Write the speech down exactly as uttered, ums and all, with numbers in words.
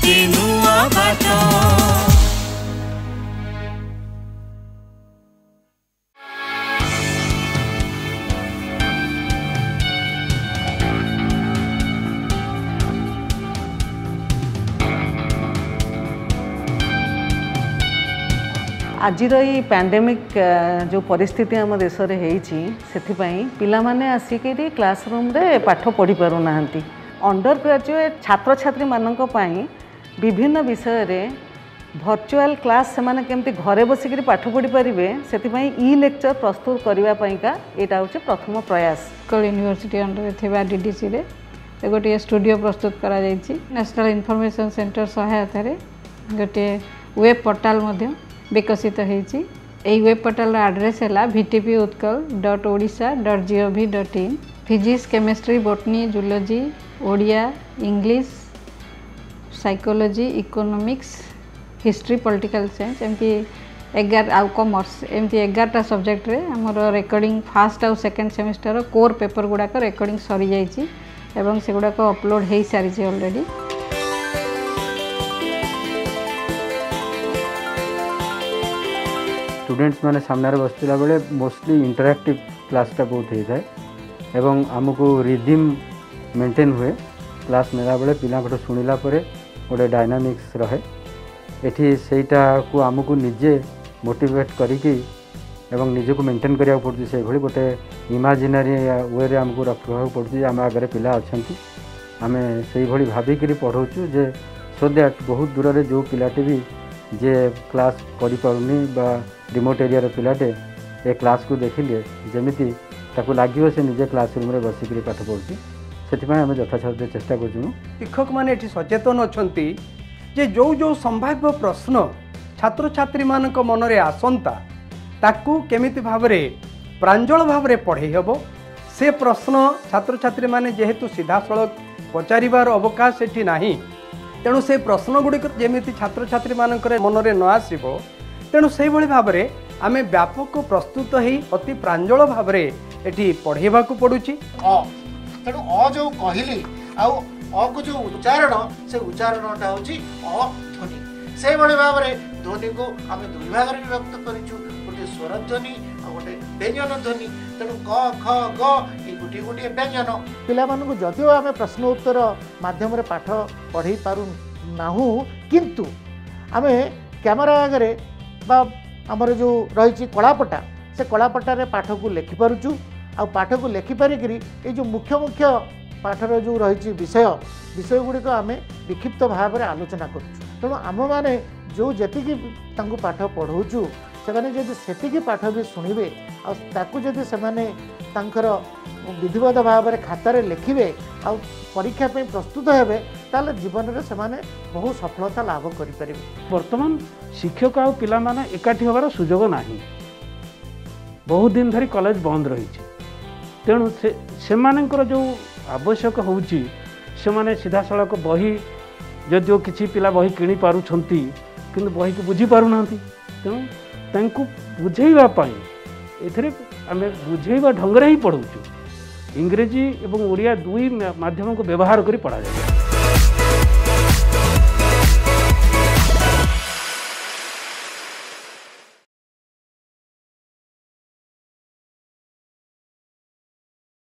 खोजुची नुआ बाट। आजिर ये पैंडेमिक जो परिस्थिति आम देश में होती पिला माने आसिक क्लासरूम रे पाठ पढ़ी पारु नाहंती। अंडर ग्रेजुएट छात्र छात्री मानक पई विभिन्न विषय रे वर्चुअल क्लास से माने केमती घरे बसिक पाठ पढ़ी पारे से ई लेक्चर प्रस्तुत करने का यहाँ हूँ प्रथम प्रयास। उत्कल यूनिवर्सिटी अंडर थिबा डीडीसी रे गोटे स्टूडियो प्रस्तुत करा जायछि। नेशनल इनफॉरमेशन सेंटर सहायता रे गोटे वेब पोर्टाल मध्य विकसित होती। यही वेब पोर्टाल एड्रेस है VTP Utkal dot Odisha dot G O V dot in. Physics chemistry botany zoology Odia English psychology economics history political science एमती एगार आउ कॉमर्स एमती एगारटा सब्जेक्ट रे हमर रिकॉर्डिंग फर्स्ट आउ सेकंड सेमेस्टर कोर पेपर गुड़ाक रिकॉर्डिंग सरी जाइए एवं से गुड़ाक अपलोड हो सारी ऑलरेडी। स्टूडेंट्स माने सामने बसला बेले मोस्टली इंटरैक्टिव क्लासटा बहुत होता है एवं आमको रिदिम मेंटेन हुए क्लास नेला बेले पिला शुणिला गोटे डायनामिक्स रहे एठी सेटा को आमको निजे मोटिवेट करिकी एवं निजको मेंटेन करिया पड़ुछि। से भली गोटे इमेजिनरी वे रे आमको रखा पड़ुछि। आम आगे पिला अछंती आमे सेही भली भाबिकरी पढ़ौछु जे सो दैट बहुत दूर रे जो पिलाटे भी जे क्लास पढ़ी पारुनी बा रिमोट एरिया पिलाटे ए क्लास को देखिले जमीती ताको लागियो से निजे क्लासरूम रे बसिक पाठ पढ़ुछि। सेथिपाई आमे यथासाध्य चेष्टा करछु। शिक्षक माने एठी सचेतन अछंती जे जो जो संभाव्य प्रश्न छात्र छात्री मानक मन रे आसंता ताकू केमिति भाबरे प्रांजल भाबरे पढ़े हेबो से प्रश्न छात्र छात्री माने जेहेतु सीधा सड़क पचारिबार अवकाश एठी नाही तेणु से प्रश्न गुड़िक जमीती छात्र छात्री मानक मनरे न आसो तेणु से भाव में आम व्यापक प्रस्तुत हो अति प्रांजल भाव में ये पढ़ेवा पड़ुची। तेणु अ जो कहली आउ अ को जो उच्चारण से उच्चारणटा हूँ अ ध्वनि से भाव में ध्वनि को आम दुई भाग में व्यक्त करूँ गोटे स्वर ध्वनि और गोटे व्यंजन ध्वनि। तेणु क ख ग ये गोटे गोटे व्यंजन पिला मानक जदिओ आम प्रश्न उत्तर माध्यम पाठ पढ़े पारु नाहु किंतु आम कैमरा आगे बा आमर जो रही कलापटा से कलापटा रे पाठ को लिखिपारुचु आ पाठ को लिखिपारिक ये जो मुख्य मुख्य पाठर जो रही विषय विषय गुड़िक आम विक्षिप्त भाव में आलोचना करुँ। तेणु आम मैंने जो जी पाठ पढ़ाऊँ से जदि पाठ भी शुणे आदि से विधिवत भाव में खातार लिखे आ परीक्षा प्रस्तुत हे ताले जीवन में से बहुत सफलता लाभ करें। वर्तमान शिक्षक आ पिला माने एकाठी होबार सुजोग नाही। बहुत दिन धरी कॉलेज बंद रही तेणु से सेमानकर जो आवश्यक होउची से माने सीधा सड़क बही जदिओ किसी पिला बही किणी पारुछंती किंतु बही को बुझी पारु नांती तेणु तांको बुझेइबा पई एथरे आमे बुझेइबा ढंग रे ही पढ़ौछु। इंग्रेजी एवं ओडिया दुई माध्यम को व्यवहार करी पढ़ा जाए।